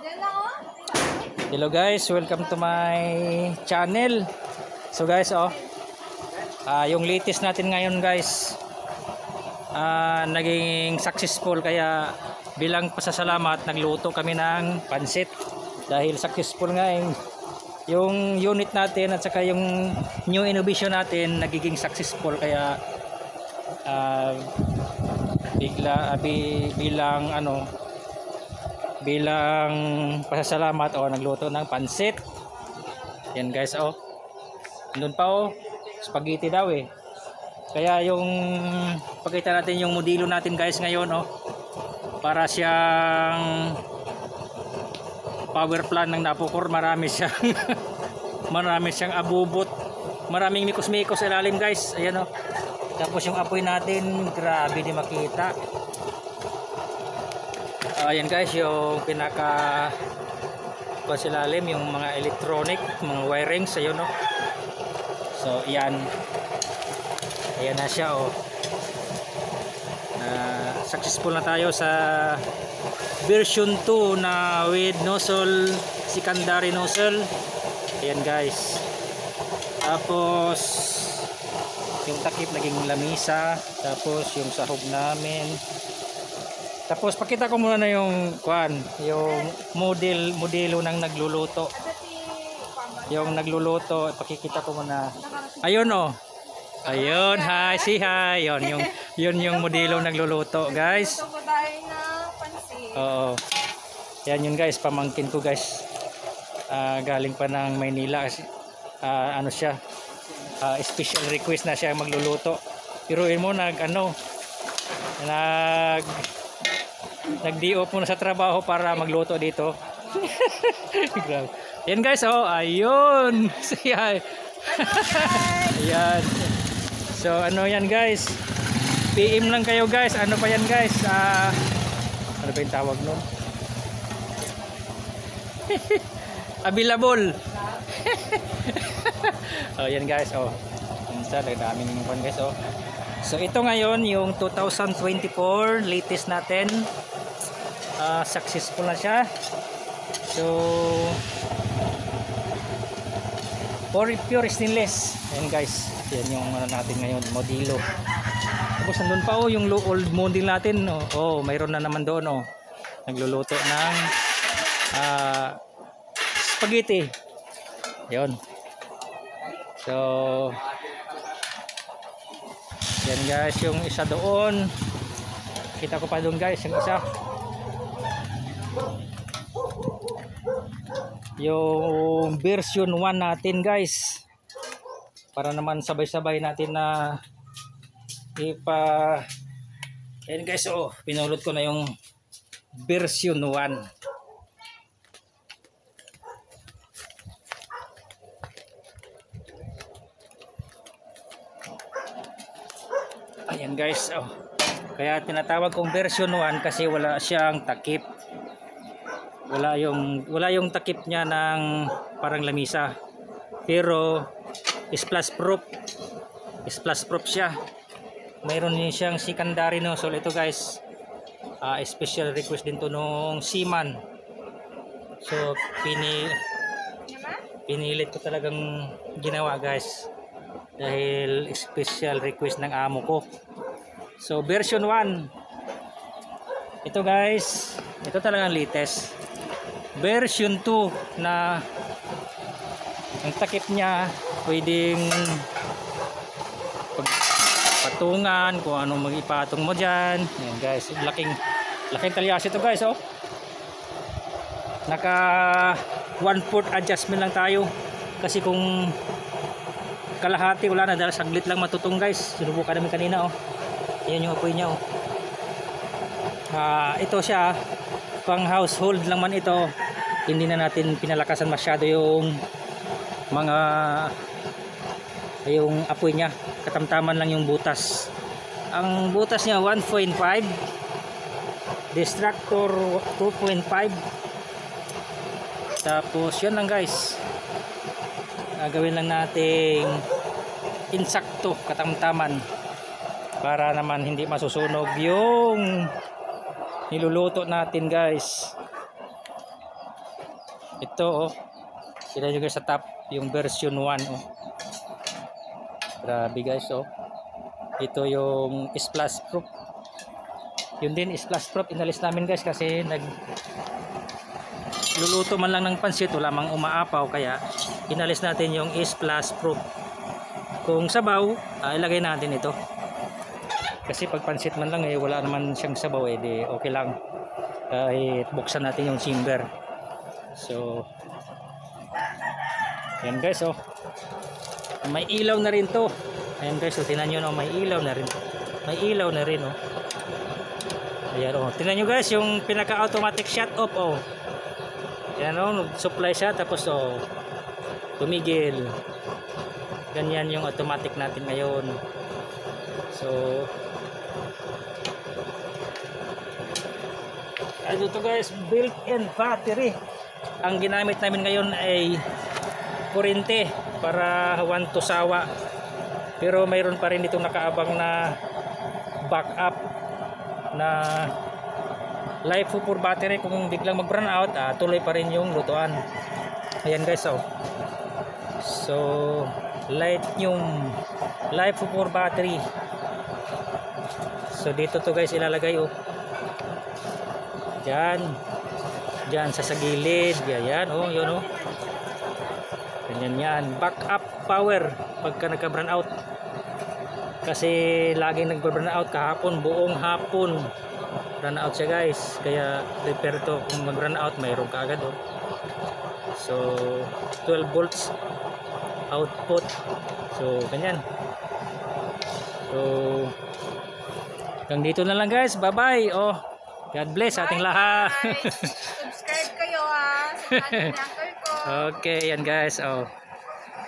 Hello guys, welcome to my channel. So guys, yung latest natin ngayon guys, naging successful, kaya bilang pasasalamat nagluto kami ng pansit dahil successful nga yung unit natin at saka yung new innovation natin nagiging successful, kaya bilang pasasalamat nagluto ng pansit. Yan guys, doon pa spaghetti daw kaya yung pakita natin yung modelo natin guys ngayon para siyang power plant ng Napocor. Marami siyang abubot, maraming mikos-mikos ilalim guys. Ayan tapos yung apoy natin, grabe di makita. Ayan guys, yung pinaka pasilalim, yung mga electronic, mga wirings, ayun so ayan na siya successful na tayo sa version 2 na with nozzle, secondary nozzle. Ayan guys, tapos yung takip naging lamisa, tapos yung sahog namin. Tapos pakita ko muna na yung yung modelo ng nagluluto. Yung nagluluto, pakikita ko muna. Ayun ayun, hi, say hi. Yun yung modelo nagluluto, guys. Oo. Yan yun guys, pamangkin ko guys. Galing pa ng Maynila. Siya? Special request na siya magluluto. Piruin mo nag-day off muna sa trabaho para magluto dito. Yan guys, ayun. Ayan. So yan guys, PM lang kayo guys. Ano pa yan guys, ano ba yung tawag nun? Available. Yan guys, minsan daming guys. So ito ngayon yung 2024 latest natin, successful na siya. So pure stainless. Ayan guys, yan yung natin ngayon, modelo. Tapos nandun pa yung old model natin. Mayroon na naman doon nagluluto ng spaghetti. Yun. So yan guys, yung isa doon, kita ko pa doon guys, yung isa, yung version 1 natin guys, para naman sabay-sabay natin na yan guys, pinulot ko na yung version 1. Ayan guys, kaya tinatawag kong version 1 kasi wala siyang takip. Wala yung takip niya ng parang lamisa. Pero splash proof siya. Mayroon din siyang secondary nozzle. Ito guys, special request din to nung seaman. So pinilit ko talagang ginawa guys, dahil special request ng amo ko. So version 1 ito guys, ito talagang latest. Version 2 na ang takip niya pwedeng patungan kung ano mag-ipatong mo dyan. Ayan guys, laking talyas ito guys. Naka 1/4 adjustment lang tayo, kasi kung kalahati wala na, dahil saglit lang matutong guys. Sinubukan namin kanina yan yung apoy niya ito siya pang household lang man ito. Hindi na natin pinalakasan masyado yung apoy niya. Katamtaman lang yung butas. Ang butas niya 1.5, distractor 2.5. Tapos yan lang guys, gagawin lang nating insakto, katamtaman, para naman hindi masusunog yung niluluto natin guys. Ito oh. Sila nyo guys sa top. Yung version 1 oh. Grabe guys oh. Ito yung splash proof. Yun din splash proof. Inalis namin guys kasi luluto man lang ng pansit, wala mang umaapaw, kaya inalis natin yung splash proof. Kung sabaw, ilagay natin ito. Kasi pag pansit man lang wala naman siyang sabaw di okay lang. Kahit buksan natin yung chamber. So ayan guys oh. May ilaw na rin to. Ayan guys oh, tingnan nyo no, may ilaw na rin. May ilaw na rin oh. Ayan oh, tingnan nyo guys yung pinaka automatic shut off oh. Ayan oh, supply siya tapos oh, tumigil. Ganyan yung automatic natin ngayon. So ano to guys, built-in battery. Ang ginamit namin ngayon ay kurente para 1 to sawa. Pero mayroon pa rin itong nakaabang na backup na life for battery. Kung biglang mag-run out, tuloy pa rin yung lutuan. Ayan guys oh. So light yung life for battery. So dito to guys ilalagay oh. Diyan sa gilid. Yan oh, yun oh. Ganyan yan. Backup power pagka nagka-burn out. Kasi laging nag-burn out kahapon, buong hapon. Run out siya guys. Kaya prepare to kung mag-run out, mayroon ka agad oh. So 12 volts output. So ganyan. So hanggang dito na lang guys. Bye-bye. Oh. God bless ating lahat. Subscribe kayo ha sa channel ni Uncle ko. Okay, yan guys. Oh.